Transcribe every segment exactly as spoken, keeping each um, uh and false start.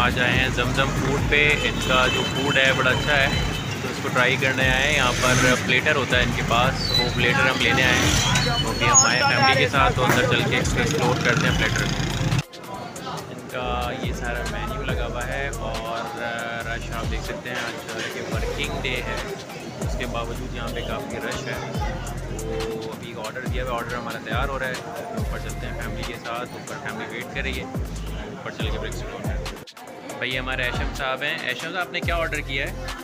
आज आए हैं जमजम फूड पे। इनका जो फूड है बड़ा अच्छा है, तो इसको ट्राई करने आए हैं। यहाँ पर प्लेटर होता है इनके पास, वो प्लेटर हम लेने आए हैं। तो अभी हम आए फैमिली के साथ, तो अंदर चल के इसको एक्सप्लोर करते हैं प्लेटर को। इनका ये सारा मेन्यू लगा हुआ है और रश आप देख सकते हैं। आज कि वर्किंग डे है, उसके बावजूद यहाँ पे काफ़ी रश है। तो अभी ऑर्डर दिया हुआ, ऑर्डर हमारा तैयार हो रहा है। ऊपर चलते हैं फैमिली के साथ, ऊपर फैमिली वेट कर रही है, ऊपर चल के ब्रेक्स करते हैं। भाई हमारे ऐशम साहब हैं। ऐशम साहब आपने क्या ऑर्डर किया है?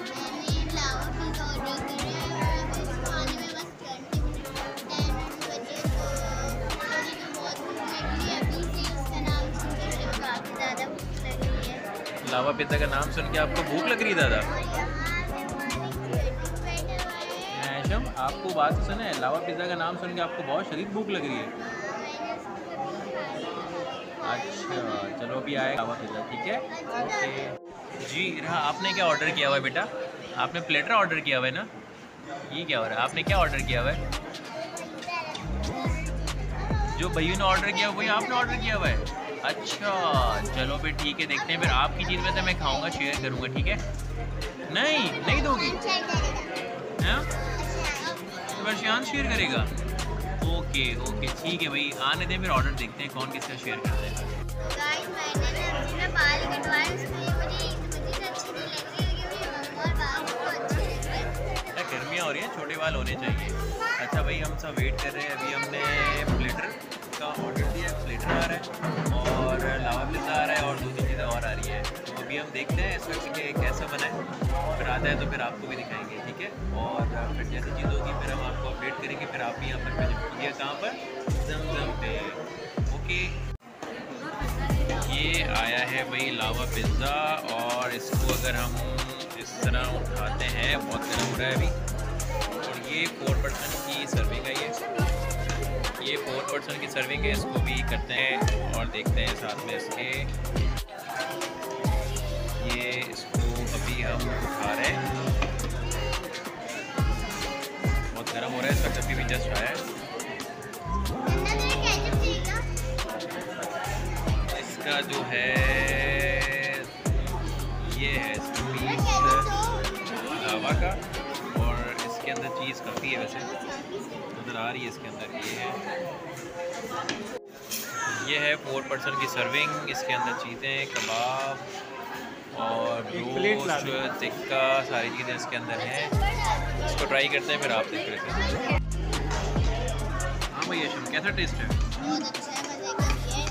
लावा पिज़्ज़ा का नाम सुन के आपको भूख लग रही है दादा? ऐशम आपको बात सुने, लावा पिज़्ज़ा का नाम सुन के आपको बहुत शदीद भूख लग रही है। अच्छा चलो अभी आए लावा पिज़्ज़ा, ठीक है ओके जी। रहा आपने क्या ऑर्डर किया हुआ है बेटा? आपने प्लेटर ऑर्डर किया हुआ है ना? ये क्या हो रहा है? आपने क्या ऑर्डर किया हुआ है? जो भैया ने ऑर्डर किया वही आपने ऑर्डर किया हुआ है? अच्छा चलो फिर ठीक है, देखते हैं। फिर आपकी चीज़ में तो मैं खाऊंगा, शेयर करूंगा, ठीक है? नहीं नहीं दोगी? हैं? तो वर्षियान शेयर करेगा? ओके ओके ठीक है भाई, आने दें, फिर ऑर्डर देखते हैं कौन किसका शेयर करता है। गर्मियाँ हो रही हैं, छोटे बाल होने चाहिए। अच्छा भाई हम सब वेट कर रहे हैं। अभी हमने प्लेटर का ऑर्डर दिया है, प्लेटर आ रहा है और लावा पिज़्ज़ा आ रहा है और दो तीन चीज़ें और आ रही है। तो अभी हम देखते हैं इसका कि कैसा बना है, फिर आता है तो फिर आपको भी दिखाएंगे, ठीक है? और फिर जैसी चीज़ होगी फिर हम आपको अपडेट करेंगे। फिर आप भी यहाँ पर विजिट कीजिए, कहाँ पर? जमजम पे। ओके ये आया है भाई लावा पिज़्ज़ा, और इसको अगर हम इस तरह उठाते हैं, बहुत गर्म हो रहा है अभी। और ये फोर पर्सन की सर्विंग है, ये ये फोर पर्सन की सर्विंग है। इसको भी करते हैं और देखते हैं साथ में इसके। ये इसको अभी हम उठा रहे हैं, बहुत गर्म हो रहा है, इसका कभी भी जस्ट आया है। इसका जो है ये है लावा का, और इसके अंदर चीज़ काफ़ी है, वैसे नज़र आ रही है इसके अंदर। ये है ये है फोर पर्सन की सर्विंग। इसके अंदर चीज़ें, कबाब और रोस्ट, टिक्का, सारी चीज़ें इसके अंदर हैं। इसको ट्राई करते हैं, फिर आप देख लेते हैं। हाँ भैया शम, कैसा टेस्ट है? बहुत अच्छा है, मज़े का है।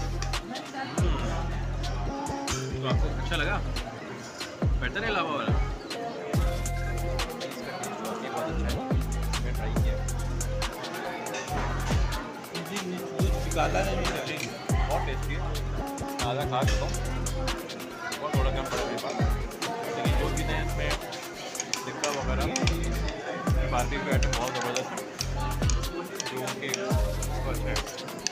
तो आपको अच्छा लगा? बेहतर है लावा वाला? इसका टेस्ट वाकई बहुत अच्छा है, मैंने ट्राई किया। काला नहीं है, बहुत टेस्टी है। आधा खा चुका हूँ और थोड़ा कम पड़ा मेरे पास, लेकिन जो चीज़ें हैं इसमें टिक्का वगैरह, बारबी का आइटम बहुत ज़बरदस्त है, जो उनके अच्छा है।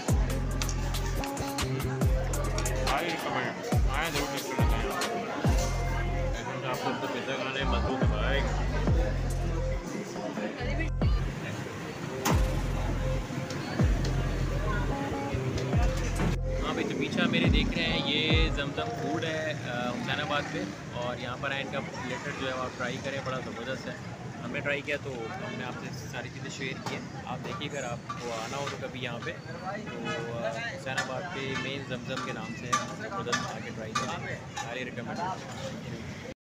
आई रिकमेंड, आए जरूर टेस्ट करना चाहिए। ऐसे आप सब तो पिज़्ज़ा खाने मजबूत बनाएगा। हाँ भाई, तो पीछे मेरे देख रहे हैं, ये जमजम फूड है हुसैनाबाद पे, और यहाँ पर आए इनका प्लेटर जो है आप ट्राई करें, बड़ा ज़बरदस्त है। हमने ट्राई किया तो हमने आपसे सारी चीज़ें शेयर की हैं। आप देखिए, अगर आपको आना हो तो कभी यहाँ पे, तो हुसैनाबाद पे मेन जमजम के नाम से है, ज़बरदस्त आके ट्राई करें, हाईली रिकमेंडेड।